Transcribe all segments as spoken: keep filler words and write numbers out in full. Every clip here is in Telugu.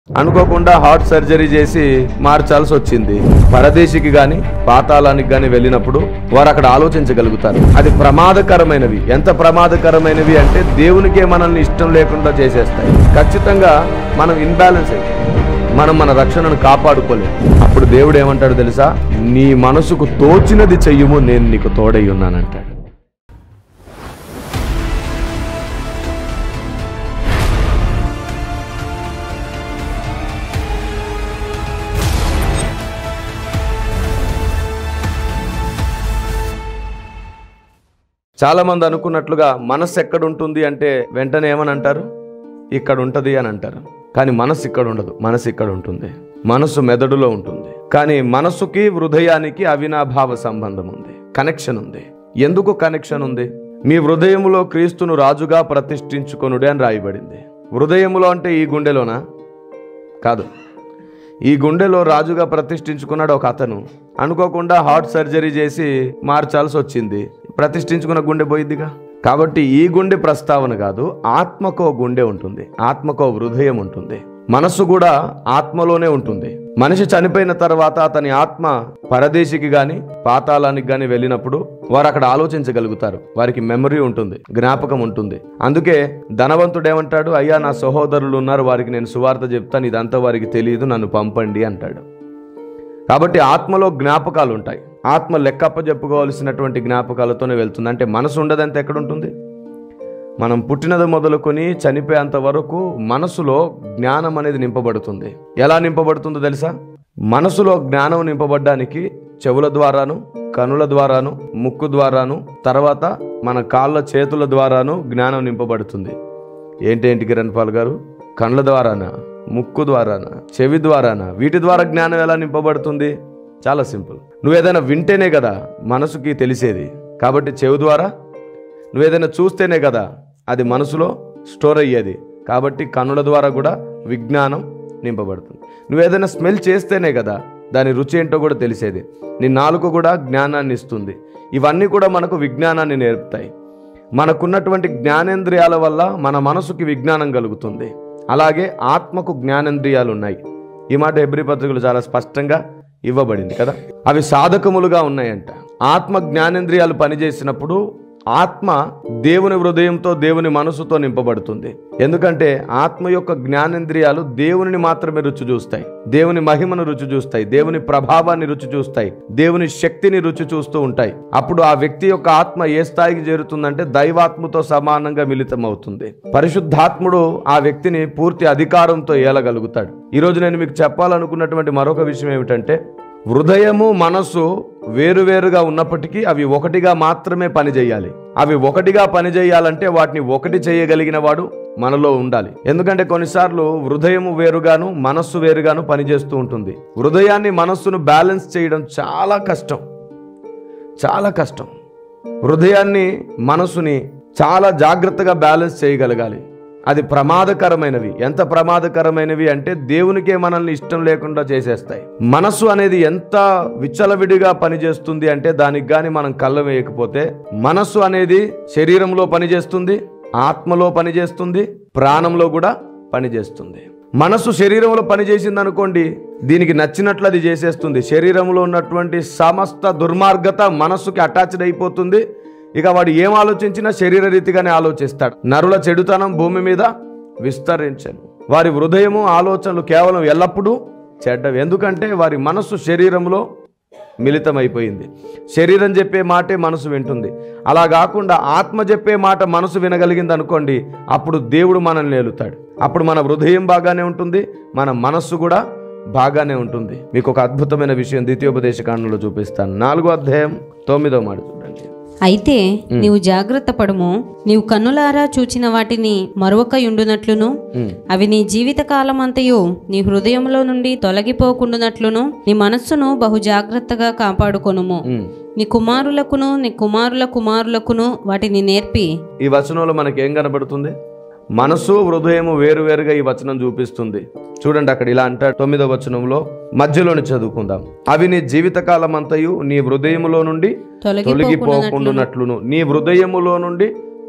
అనుకోకుండా హార్ట్ సర్జరీ చేసి మార్చాల్సి వచ్చింది. పరదేశికి గాని పాతాళానికి గాని వెళ్ళినప్పుడు వారు అక్కడ ఆలోచించగలుగుతారు. అది ప్రమాదకరమైనవి. ఎంత ప్రమాదకరమైనవి అంటే దేవునికే మనల్ని ఇష్టం లేకుండా చేసేస్తాయి. ఖచ్చితంగా మనం ఇన్బ్యాలెన్స్ అయితే మనం మన రక్షణను కాపాడుకోలేము. అప్పుడు దేవుడు ఏమంటాడు తెలుసా? నీ మనసుకు తోచినది చెయ్యుము, నేను నీకు తోడై ఉన్నానంటాడు. చాలా మంది అనుకున్నట్లుగా మనస్సు ఎక్కడ ఉంటుంది అంటే వెంటనే ఏమని అంటారు? ఇక్కడ ఉంటుంది అని అంటారు. కానీ మనస్సు ఇక్కడ ఉండదు. మనసు ఇక్కడ ఉంటుంది. మనస్సు మెదడులో ఉంటుంది. కానీ మనస్సుకి హృదయానికి అవినాభావ సంబంధం ఉంది, కనెక్షన్ ఉంది. ఎందుకు కనెక్షన్ ఉంది? మీ హృదయములో క్రీస్తును రాజుగా ప్రతిష్ఠించుకొనుడే అని రాయబడింది. హృదయములో అంటే ఈ గుండెలోనా? కాదు. ఈ గుండెలో రాజుగా ప్రతిష్ఠించుకున్నాడు ఒక అతను. అనుకోకుండా హార్ట్ సర్జరీ చేసి మార్చాల్సి వచ్చింది. ప్రతిష్ఠించుకున్న గుండె పోయిద్దిగా. కాబట్టి ఈ గుండె ప్రస్తావన కాదు. ఆత్మకో గుండె ఉంటుంది, ఆత్మకో హృదయం ఉంటుంది. మనస్సు కూడా ఆత్మలోనే ఉంటుంది. మనిషి చనిపోయిన తర్వాత అతని ఆత్మ పరదేశికి గాని పాతాళానికి గాని వెళ్ళినప్పుడు వారు అక్కడ ఆలోచించగలుగుతారు. వారికి మెమరీ ఉంటుంది, జ్ఞాపకం ఉంటుంది. అందుకే ధనవంతుడు ఏమంటాడు? అయ్యా, నా సహోదరులు ఉన్నారు, వారికి నేను సువార్త చెప్తాను, ఇదంతా వారికి తెలియదు, నన్ను పంపండి అంటాడు. కాబట్టి ఆత్మలో జ్ఞాపకాలు ఉంటాయి. ఆత్మ లెక్కప్ప చెప్పుకోవాల్సినటువంటి జ్ఞాపకాలతోనే వెళ్తుంది. అంటే మనసు ఉండదంటే ఎక్కడుంటుంది? మనం పుట్టినది మొదలుకొని చనిపోయేంత వరకు మనసులో జ్ఞానం అనేది నింపబడుతుంది. ఎలా నింపబడుతుందో తెలుసా? మనసులో జ్ఞానం నింపబడ్డానికి చెవుల ద్వారాను, కనుల ద్వారాను, ముక్కు ద్వారాను, తర్వాత మన కాళ్ళ చేతుల ద్వారాను జ్ఞానం నింపబడుతుంది. ఏంటేంటి కిరణ్ పాల్ గారు? కళ్ళ ద్వారానా, ముక్కు ద్వారానా, చెవి ద్వారానా? వీటి ద్వారా జ్ఞానం ఎలా నింపబడుతుంది? చాలా సింపుల్. నువ్వేదైనా వింటేనే కదా మనసుకి తెలిసేది. కాబట్టి చెవి ద్వారా. నువ్వేదైనా చూస్తేనే కదా అది మనసులో స్టోర్ అయ్యేది. కాబట్టి కన్నుల ద్వారా కూడా విజ్ఞానం నింపబడుతుంది. నువ్వేదైనా స్మెల్ చేస్తేనే కదా దాని రుచి ఏంటో కూడా తెలిసేది. నీ నాలుక కూడా జ్ఞానాన్ని ఇస్తుంది. ఇవన్నీ కూడా మనకు విజ్ఞానాన్ని నేర్పుతాయి. మనకున్నటువంటి జ్ఞానేంద్రియాల వల్ల మన మనసుకి విజ్ఞానం కలుగుతుంది. అలాగే ఆత్మకు జ్ఞానేంద్రియాలు ఉన్నాయి. ఈ మాట హెబ్రీ పత్రికలు చాలా స్పష్టంగా ఇవ్వబడింది కదా. అవి సాధకములుగా ఉన్నాయంట. ఆత్మ జ్ఞానేంద్రియాలు పనిచేసినప్పుడు ఆత్మ దేవుని హృదయంతో, దేవుని మనసుతో నింపబడుతుంది. ఎందుకంటే ఆత్మ యొక్క జ్ఞానేంద్రియాలు దేవుని మాత్రమే రుచి చూస్తాయి, దేవుని మహిమను రుచి చూస్తాయి, దేవుని ప్రభావాన్ని రుచి చూస్తాయి, దేవుని శక్తిని రుచి చూస్తూ ఉంటాయి. అప్పుడు ఆ వ్యక్తి యొక్క ఆత్మ ఏ స్థాయికి చేరుతుందంటే దైవాత్మతో సమానంగా మిళితం అవుతుంది. పరిశుద్ధాత్ముడు ఆ వ్యక్తిని పూర్తి అధికారంతో ఏలగలుగుతాడు. ఈరోజు నేను మీకు చెప్పాలనుకున్నటువంటి మరొక విషయం ఏమిటంటే, హృదయము మనస్సు వేరువేరుగా ఉన్నప్పటికీ అవి ఒకటిగా మాత్రమే పనిచేయాలి. అవి ఒకటిగా పనిచేయాలంటే వాటిని ఒకటి చేయగలిగిన వాడు మనలో ఉండాలి. ఎందుకంటే కొన్నిసార్లు హృదయము వేరుగాను మనస్సు వేరుగాను పనిచేస్తూ ఉంటుంది. హృదయాన్ని మనస్సును బ్యాలెన్స్ చేయడం చాలా కష్టం, చాలా కష్టం. హృదయాన్ని మనస్సుని చాలా జాగ్రత్తగా బ్యాలెన్స్ చేయగలగాలి. అది ప్రమాదకరమైనవి. ఎంత ప్రమాదకరమైనవి అంటే దేవునికే మనల్ని ఇష్టం లేకుండా చేసేస్తాయి. మనస్సు అనేది ఎంత విచ్చలవిడిగా పనిచేస్తుంది అంటే దానికి గాని మనం కళ్ళ వేయకపోతే, మనస్సు అనేది శరీరంలో పనిచేస్తుంది, ఆత్మలో పనిచేస్తుంది, ప్రాణంలో కూడా పనిచేస్తుంది. మనస్సు శరీరంలో పనిచేసింది అనుకోండి, దీనికి నచ్చినట్లు అది చేసేస్తుంది. శరీరంలో ఉన్నటువంటి సమస్త దుర్మార్గత మనస్సుకి అటాచ్డ్ అయిపోతుంది. ఇక వాడు ఏం ఆలోచించినా శరీర రీతిగానే ఆలోచిస్తాడు. నరుల చెడుతనం భూమి మీద విస్తరించను. వారి హృదయము ఆలోచనలు కేవలం ఎల్లప్పుడూ చెడ్డవి. ఎందుకంటే వారి మనస్సు శరీరంలో మిళితమైపోయింది. శరీరం చెప్పే మాటే మనసు వింటుంది. అలా కాకుండా ఆత్మ చెప్పే మాట మనసు వినగలిగింది అనుకోండి, అప్పుడు దేవుడు మనల్ని ఏలుతాడు. అప్పుడు మన హృదయం బాగానే ఉంటుంది, మన మనస్సు కూడా బాగానే ఉంటుంది. మీకు ఒక అద్భుతమైన విషయం ద్వితీయోపదేశ కాండంలో చూపిస్తాను. నాలుగో అధ్యాయం తొమ్మిదో మాట చూడండి. అయితే నీవు జాగ్రత్త పడుము, నీవు కన్నులారా చూచిన వాటిని మరొకయుండునట్లును, అవి నీ జీవిత కాలమంతయు నీ హృదయంలో నుండి తొలగిపోకుండునట్లును నీ మనస్సును బహు జాగ్రత్తగా కాపాడుకొనుము. నీ కుమారులకును నీ కుమారుల కుమారులకును వాటిని నేర్పి. ఈ వచనంలో మనకి ఏం కనబడుతుంది? మనసు హృదయము వేరువేరుగా ఈ వచనం చూపిస్తుంది. చూడండి, అక్కడ ఇలా అంటాడు తొమ్మిదో వచనంలో, మధ్యలోని చదువుకుందాం. అవి నీ జీవితకాలం అంతయు నీ హృదయములో నుండి తొలగిపోకుండునట్లును, నీ హృదయములో నుండి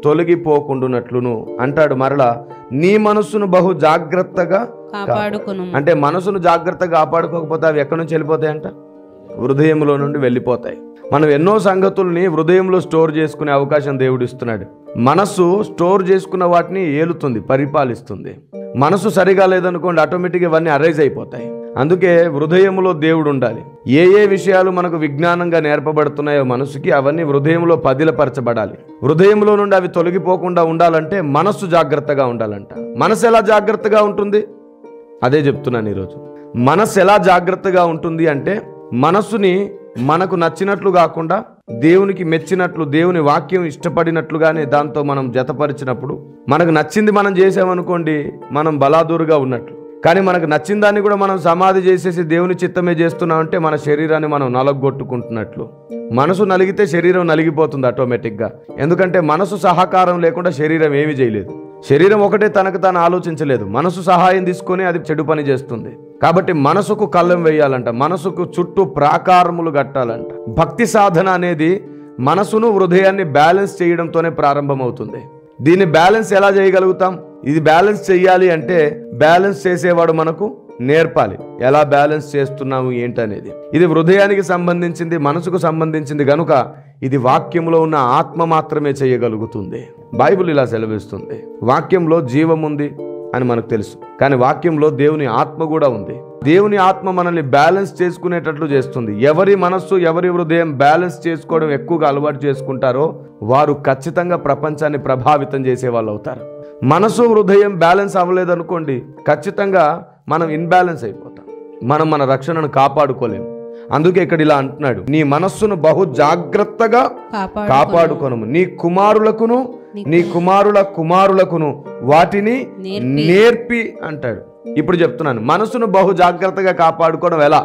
తొలగిపోకుండునట్లును అంటాడు. మరలా నీ మనస్సును బహు జాగ్రత్తగా కాపాడుకొను. అంటే మనసును జాగ్రత్తగా కాపాడుకోకపోతే అవి ఎక్కడి నుంచి వెళ్ళిపోతాయంట? హృదయంలో నుండి వెళ్ళిపోతాయి. మనం ఎన్నో సంగతుల్ని హృదయంలో స్టోర్ చేసుకునే అవకాశం దేవుడు ఇస్తున్నాడు. మనస్సు స్టోర్ చేసుకున్న వాటిని ఏలుతుంది, పరిపాలిస్తుంది. మనసు సరిగా లేదనుకోండి, ఆటోమేటిక్గా ఇవన్నీ అరైజ్ అయిపోతాయి. అందుకే హృదయంలో దేవుడు ఉండాలి. ఏ ఏ విషయాలు మనకు విజ్ఞానంగా నేర్పబడుతున్నాయో మనసుకి, అవన్నీ హృదయంలో పదిలపరచబడాలి. హృదయంలో నుండి అవి తొలగిపోకుండా ఉండాలంటే మనస్సు జాగ్రత్తగా ఉండాలంట. మనసు ఎలా జాగ్రత్తగా ఉంటుంది? అదే చెప్తున్నాను ఈరోజు. మనసు ఎలా జాగ్రత్తగా ఉంటుంది అంటే, మనస్సుని మనకు నచ్చినట్లు కాకుండా దేవునికి మెచ్చినట్లు, దేవుని వాక్యం ఇష్టపడినట్లుగానే దాంతో మనం జతపరిచినప్పుడు, మనకు నచ్చింది మనం చేసామనుకోండి, మనం బలాదూరుగా ఉన్నట్లు. కానీ మనకు నచ్చిన దాన్ని కూడా మనం సమాధి చేసేసి దేవుని చిత్తమే చేస్తున్నామంటే మన శరీరాన్ని మనం నలగొట్టుకుంటున్నట్లు. మనసు నలిగితే శరీరం నలిగిపోతుంది ఆటోమేటిక్గా. ఎందుకంటే మనసు సహకారం లేకుండా శరీరం ఏమీ చేయలేదు. శరీరం ఒకటే తనకు తాను ఆలోచించలేదు, మనసు సహాయం తీసుకొని అది చెడు పని చేస్తుంది. కాబట్టి మనసుకు కళ్ళెం వేయాలంట, మనసుకు చుట్టూ ప్రాకారములు కట్టాలంట. భక్తి సాధన అనేది మనసును హృదయాన్ని బ్యాలెన్స్ చేయడంతోనే ప్రారంభమవుతుంది. దీన్ని బ్యాలెన్స్ ఎలా చేయగలుగుతాం? ఇది బ్యాలెన్స్ చెయ్యాలి అంటే బ్యాలెన్స్ చేసేవాడు మనకు నేర్పాలి. ఎలా బ్యాలెన్స్ చేస్తున్నాము ఏంటనేది. ఇది హృదయానికి సంబంధించింది, మనసుకు సంబంధించింది గనుక ఇది వాక్యంలో ఉన్న ఆత్మ మాత్రమే చేయగలుగుతుంది. బైబిల్ ఇలా సెలవిస్తుంది. వాక్యంలో జీవం ఉంది అని మనకు తెలుసు, కానీ వాక్యంలో దేవుని ఆత్మ కూడా ఉంది. దేవుని ఆత్మ మనల్ని బ్యాలెన్స్ చేసుకునేటట్లు చేస్తుంది. ఎవరి మనస్సు, ఎవరి హృదయం బ్యాలెన్స్ చేసుకోవడం ఎక్కువగా అలవాటు చేసుకుంటారో వారు ఖచ్చితంగా ప్రపంచాన్ని ప్రభావితం చేసే వాళ్ళు అవుతారు. మనసు హృదయం బ్యాలెన్స్ అవ్వలేదనుకోండి, ఖచ్చితంగా మనం ఇన్బ్యాలెన్స్ అయిపోతాం. మనం మన రక్షణను కాపాడుకోలేము. అందుకే ఇక్కడ ఇలా అంటున్నాడు, నీ మనస్సును బహు జాగ్రత్తగా కాపాడుకొనుము, నీ కుమారులకును నీ కుమారుల కుమారులకును వాటిని నేర్పి అంటాడు. ఇప్పుడు చెప్తున్నాను, మనసును బహు జాగ్రత్తగా కాపాడుకోవడం ఎలా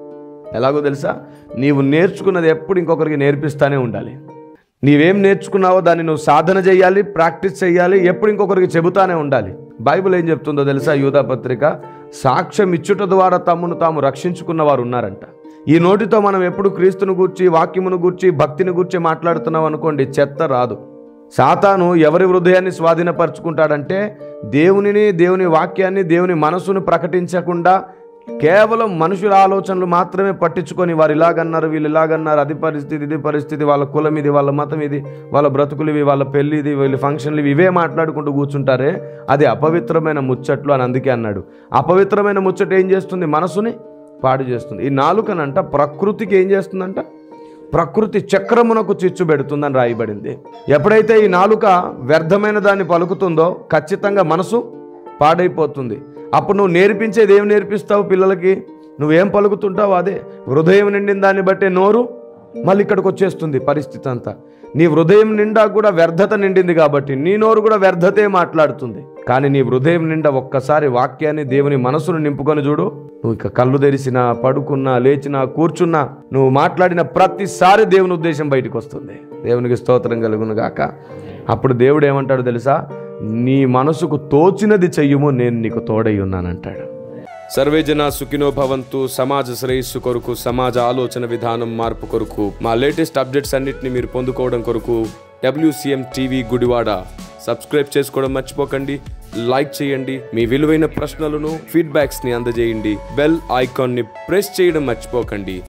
ఎలాగో తెలుసా? నీవు నేర్చుకున్నది ఎప్పుడు ఇంకొకరికి నేర్పిస్తానే ఉండాలి. నీవేం నేర్చుకున్నావో దాన్ని నువ్వు సాధన చేయాలి, ప్రాక్టీస్ చేయాలి, ఎప్పుడు ఇంకొకరికి చెబుతానే ఉండాలి. బైబిల్ ఏం చెప్తుందో తెలుసా? యూదా పత్రిక, సాక్ష్యం ఇచ్చుట ద్వారా తమను తాము రక్షించుకున్న వారు ఉన్నారంట. ఈ నోటితో మనం ఎప్పుడు క్రీస్తును గూర్చి, వాక్యమును గూర్చి, భక్తిని గూర్చి మాట్లాడుతున్నాం అనుకోండి, చెత్త రాదు. సాతాను ఎవరి హృదయాన్ని స్వాధీనపరుచుకుంటాడంటే, దేవునిని, దేవుని వాక్యాన్ని, దేవుని మనసును ప్రకటించకుండా కేవలం మనుషుల ఆలోచనలు మాత్రమే పట్టించుకొని, వారు ఇలాగన్నారు, వీళ్ళు ఇలాగన్నారు, అది పరిస్థితి, ఇది పరిస్థితి, వాళ్ళ కులం ఇది, వాళ్ళ మతం ఇది, వాళ్ళ బ్రతుకులు ఇవి, వాళ్ళ పెళ్ళి ఇది, వీళ్ళ ఫంక్షన్లు ఇవి, ఇవే మాట్లాడుకుంటూ కూర్చుంటారే, అది అపవిత్రమైన ముచ్చట్లు అని అందుకే అన్నాడు. అపవిత్రమైన ముచ్చట ఏం చేస్తుంది? మనసుని పాడు చేస్తుంది. ఈ నాలుకనంట ప్రకృతికి ఏం చేస్తుందంట? ప్రకృతి చక్రమునకు చిచ్చు పెడుతుందని రాయబడింది. ఎప్పుడైతే ఈ నాలుక వ్యర్థమైన దాన్ని పలుకుతుందో ఖచ్చితంగా మనసు పాడైపోతుంది. అప్పుడు నువ్వు నేర్పించేది ఏం నేర్పిస్తావు పిల్లలకి? నువ్వేం పలుకుతుంటావు అదే. హృదయం నిండిన దాన్ని బట్టే నోరు మళ్ళీ ఇక్కడికి వచ్చేస్తుంది పరిస్థితి అంతా. నీ హృదయం నిండా కూడా వ్యర్థత నిండింది కాబట్టి నీ నోరు కూడా వ్యర్థతే మాట్లాడుతుంది. కానీ నీ హృదయం నిండా ఒక్కసారి వాక్యాన్ని, దేవుని మనసును నింపుకొని చూడు, నువ్వు ఇక కళ్ళు తెరిసినా, పడుకున్నా, లేచినా, కూర్చున్నా, నువ్వు మాట్లాడిన ప్రతిసారి దేవుని ఉద్దేశం బయటకు వస్తుంది. దేవునికి స్తోత్రం కలుగును గాక. అప్పుడు దేవుడు ఏమంటాడు తెలుసా? నీ మనసుకు తోచినది చెయ్యుము, నేను నీకు తోడై ఉన్నానంటాడు. సర్వే జన సుఖినో భవంతు. సమాజ శ్రేయస్సు కొరకు, సమాజ ఆలోచన విధానం మార్పు కొరకు, మా లేటెస్ట్ అప్డేట్స్ అన్నిటిని మీరు పొందుకోవడం కొరకు డబ్ల్యూసీఎం టీవీ గుడివాడ సబ్స్క్రైబ్ చేసుకోవడం మర్చిపోకండి. లైక్ చేయండి. మీ విలువైన ప్రశ్నలను, ఫీడ్బ్యాక్స్ ని అందజేయండి. బెల్ ఐకాన్ ని ప్రెస్ చేయడం మర్చిపోకండి.